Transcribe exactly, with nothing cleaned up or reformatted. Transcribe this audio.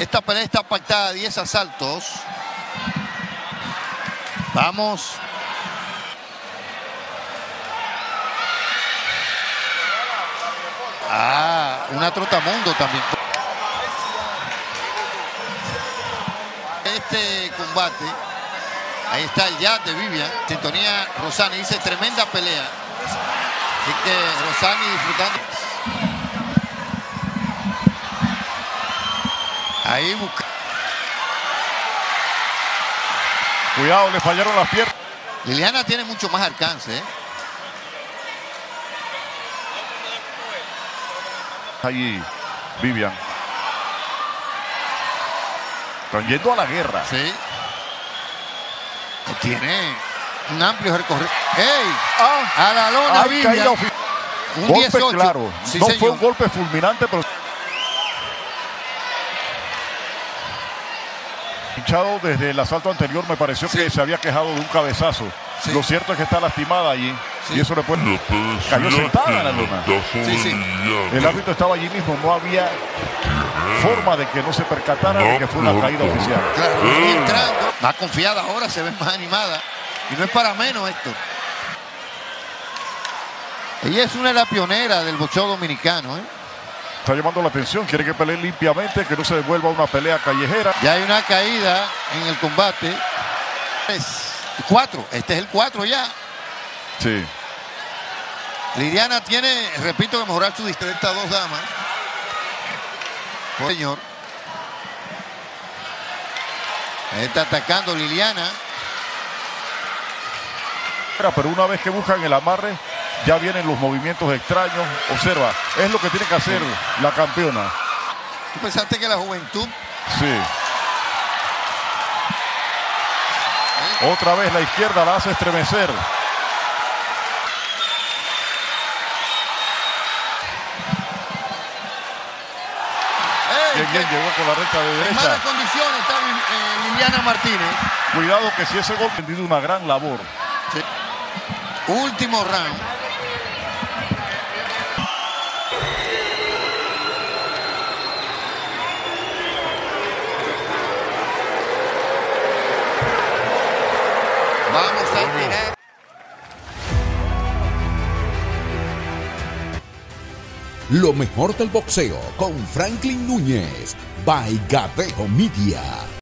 Esta pelea está pactada a diez asaltos. Vamos. Ah, una trotamundo también. Este combate, ahí está el jab de Vivian. Sintonía Rosani dice tremenda pelea. Así que Rosani disfrutando. Ahí busca. Cuidado, le fallaron las piernas. Liliana tiene mucho más alcance, ¿eh? Allí, Vivian. Están yendo a la guerra. Sí. Tiene un amplio recorrido. ¡Ey! Ah, A la lona, Vivian. Un golpe dieciocho. claro. Sí, no señor. fue un golpe fulminante, pero hinchado desde el asalto anterior. Me pareció Sí. que se había quejado de un cabezazo. Sí. Lo cierto es que está lastimada allí. Sí. Y eso le puede... Cayó sentada en la lona. Sí, sí. El árbitro estaba allí mismo. No había forma de que no se percatara de que fue una caída oficial. Claro, viene entrando. Más confiada ahora, se ve más animada. Y no es para menos esto. Ella es una de las pioneras del boxeo dominicano, ¿eh? Está llamando la atención. Quiere que pelee limpiamente, que no se devuelva una pelea callejera. Ya hay una caída en el combate. Es cuatro. Este es el cuatro ya. Sí. Liliana tiene, repito, que mejorar su distrito. Estas dos damas. Por señor. Ahí está atacando Liliana. Pero una vez que buscan el amarre, ya vienen los movimientos extraños. Observa, es lo que tiene que hacer la campeona. ¿Tú pensaste que la juventud? Sí. Otra vez la izquierda la hace estremecer. ¡Ey! Bien, bien, llegó con la recta de En derecha. malas condiciones está eh, Liliana Martínez. Cuidado que si ese gol ha tenido una gran labor. Sí. Último round. Vamos a tirar. Lo mejor del boxeo con Franklin Núñez by Gabejo Media.